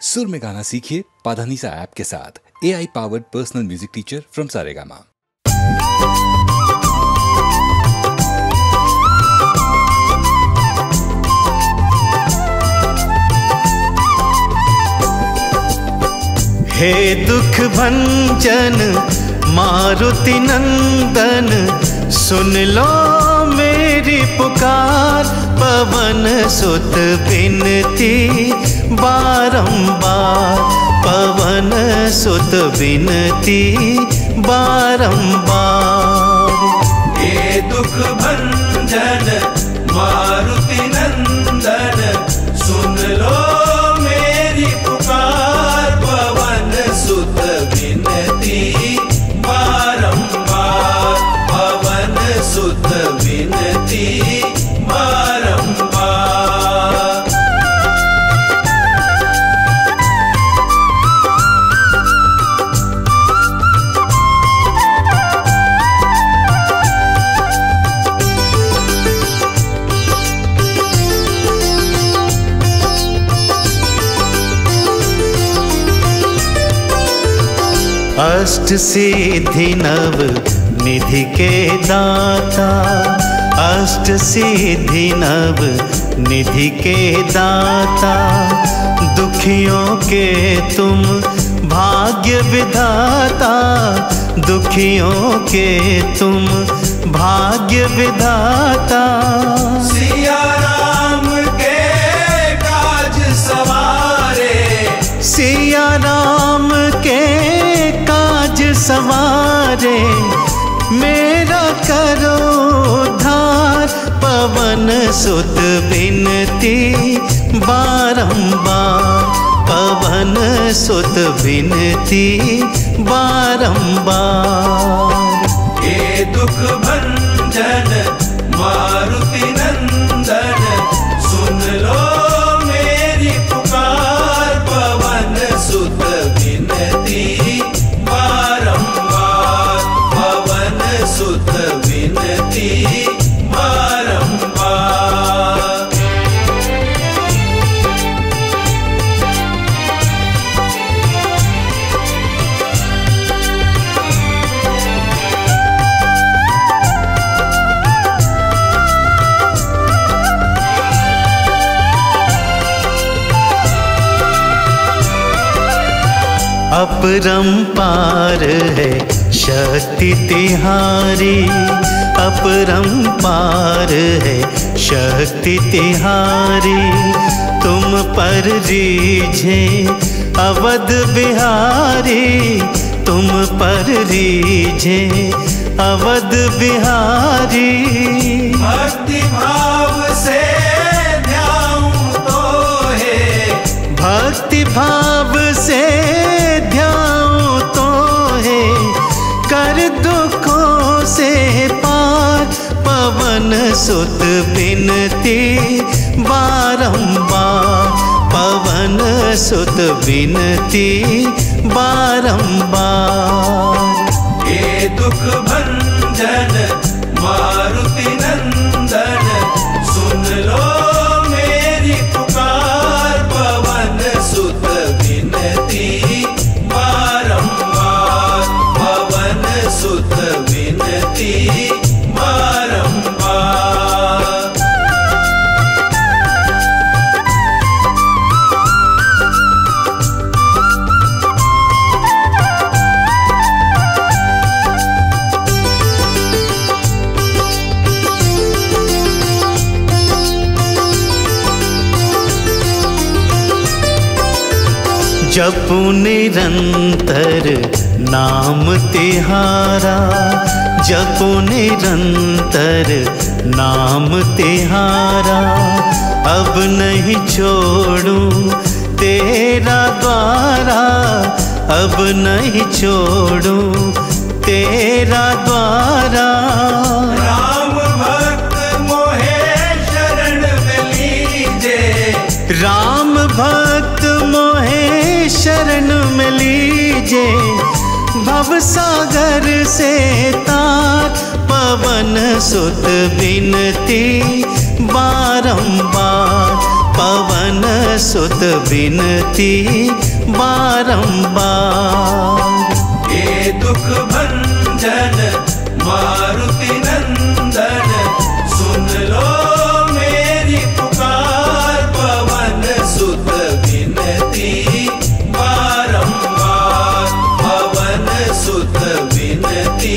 सुर में गाना सीखिए पाधानीसा ऐप के साथ। AI powered personal music teacher from Saregama. हे दुख भंजन मारुति नंदन, सुन लो मेरी पुकार। पवन सुत बिनती बारंबार, पवन सुत बिनती बारंबार। हे दुख भंजन मारुति नंदन, सुन लो मेरी पुकार। पवन सुत बिनती बारंबार, पवन सुत बिनती बारंबार। अष्ट सिद्धि नव निधि के दाता, अष्ट सिद्धि नव निधि के दाता। दुखियों के तुम भाग्य विधाता, दुखियों के तुम भाग्य विधाता। सिया राम के काज सवारे, सिया राम के काज सवारे। मेरा करो उद्धार, पवन सुत बिनती बारंबार, पवन सुत बिनती बारंबार। हे दुख भंजन मारुति नंदन, सुन लो मेरी पुकार। पवन सुत बिनती बारंबार, पवन सुत बिनती बारंबार। अपरंपार है शक्ति तिहारी, अपरंपार है शक्ति तिहारी। तुम पर रीझे अवध बिहारी, तुम पर रीझे अवध बिहारी। भक्ति भाव से ध्याऊं तो है, भक्ति भाव से ध्याऊं तो है। कर दुखों से पार, पवन सुत बिनती बारंबार, पवन सुत बिनती बारंबार। हे दुख भंजन मारुति नंदन, सुन लो मेरी पुकार। पवन सुत बिनती बारंबार, पवन सुत बिनती बारंबार। जपू निरंतर नाम तिहारा, जपू निरंतर नाम तिहारा। अब नहीं छोड़ूं तेरा द्वारा, अब नहीं छोड़ूं तेरा द्वारा। राम भक्त मोहे शरण में लीजे, राम भक्त मोहे शरण में लीजे। भवसागर से तार, पवन सुत बिनती बारंबार, पवन सुत विनती बारंबार। हे दुख भंजन मारुति नंदन, सुन लो मेरी पुकार, पवन सुत विनती बारंबार, पवन सुत विनती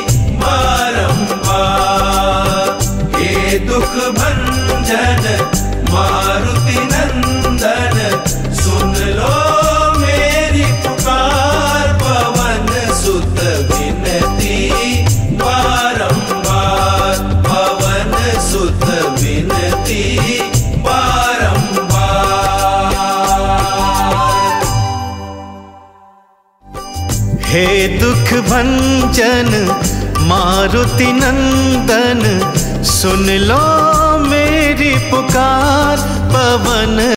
बारंबार। हे दुख भंजन मारुति नंदन, सुन लो मेरी पुकार, पवन सुत विनती बारंबार, पवन सुत विनती बारंबार। हे दुख भंजन मारुति नंदन, सुन लो मेरी पुकार, पवन